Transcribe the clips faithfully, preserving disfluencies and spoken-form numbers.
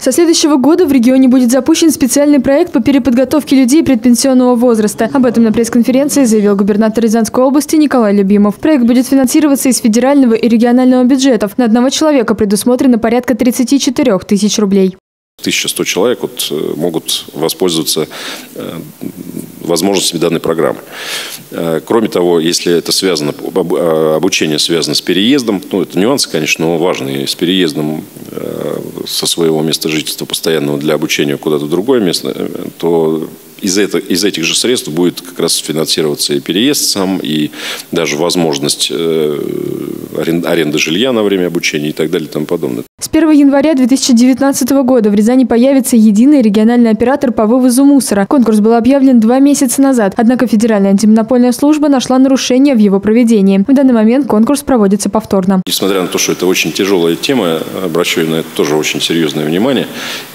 Со следующего года в регионе будет запущен специальный проект по переподготовке людей предпенсионного возраста. Об этом на пресс-конференции заявил губернатор Рязанской области Николай Любимов. Проект будет финансироваться из федерального и регионального бюджетов. На одного человека предусмотрено порядка тридцати четырёх тысяч рублей. тысяча сто человек вот могут воспользоваться возможностями данной программы. Кроме того, если это связано, обучение связано с переездом, ну это нюансы, конечно, но важные, с переездом со своего места жительства постоянного для обучения куда-то в другое место, то из, это, из этих же средств будет как раз финансироваться и переезд сам, и даже возможность аренды жилья на время обучения и так далее и тому подобное. С первого января две тысячи девятнадцатого года в Рязани появится единый региональный оператор по вывозу мусора. Конкурс был объявлен два месяца назад, однако Федеральная антимонопольная служба нашла нарушения в его проведении. В данный момент конкурс проводится повторно. Несмотря на то, что это очень тяжелая тема, обращаю на это тоже очень серьезное внимание.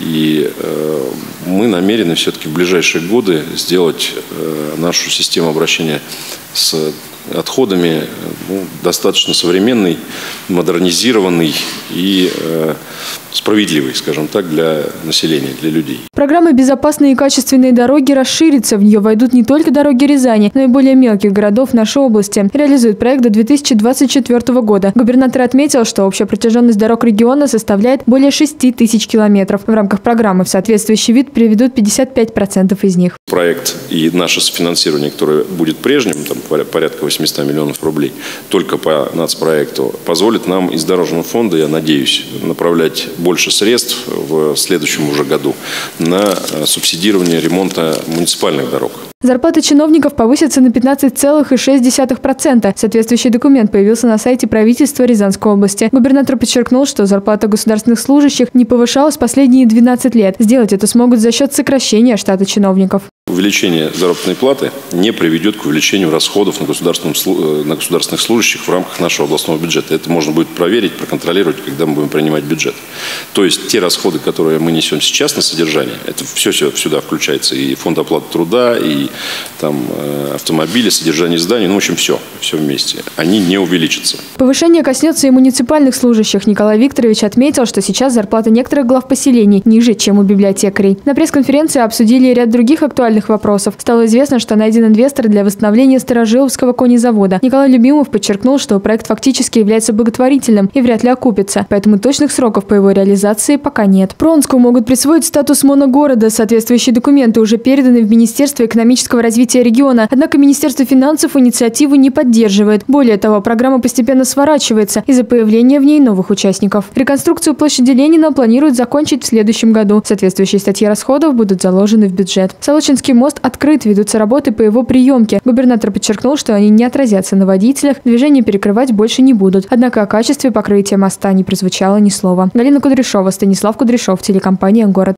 И э, мы намерены все-таки в ближайшие годы сделать э, нашу систему обращения с отходами ну, достаточно современный, модернизированный и э, справедливый, скажем так, для населения, для людей. Программа «Безопасные и качественные дороги» расширится. В нее войдут не только дороги Рязани, но и более мелких городов нашей области. Реализует проект до две тысячи двадцать четвёртого года. Губернатор отметил, что общая протяженность дорог региона составляет более шести тысяч километров. В рамках программы в соответствующий вид приведут пятьдесят пять процентов из них. Проект и наше софинансирование, которое будет прежним, там порядка восьмисот миллионов рублей, только по нацпроекту, позволит нам из Дорожного фонда, я надеюсь, направлять больше средств в следующем уже году на субсидирование ремонта муниципальных дорог. Зарплаты чиновников повысятся на пятнадцать целых шесть десятых процента. Соответствующий документ появился на сайте правительства Рязанской области. Губернатор подчеркнул, что зарплата государственных служащих не повышалась последние двенадцать лет. Сделать это смогут за счет сокращения штата чиновников. Увеличение заработной платы не приведет к увеличению расходов на, на государственных служащих в рамках нашего областного бюджета. Это можно будет проверить, проконтролировать, когда мы будем принимать бюджет. То есть те расходы, которые мы несем сейчас на содержание, это все сюда включается. И фонд оплаты труда, и там, автомобили, содержание зданий, ну в общем все, все вместе. Они не увеличатся. Повышение коснется и муниципальных служащих. Николай Викторович отметил, что сейчас зарплата некоторых глав поселений ниже, чем у библиотекарей. На пресс-конференции обсудили ряд других актуальных вопросов. Стало известно, что найден инвестор для восстановления Старожиловского конезавода. Николай Любимов подчеркнул, что проект фактически является благотворительным и вряд ли окупится, поэтому точных сроков по его реализации пока нет. Пронску могут присвоить статус моногорода. Соответствующие документы уже переданы в Министерство экономического развития региона. Однако Министерство финансов инициативу не поддерживает. Более того, программа постепенно сворачивается из-за появления в ней новых участников. Реконструкцию площади Ленина планируют закончить в следующем году. Соответствующие статьи расходов будут заложены в бюджет. Солочинский мост открыт, ведутся работы по его приемке. Губернатор подчеркнул, что они не отразятся на водителях, движение перекрывать больше не будут. Однако о качестве покрытия моста не прозвучало ни слова. Галина Кудряшова, Станислав Кудряшов, телекомпания «Город».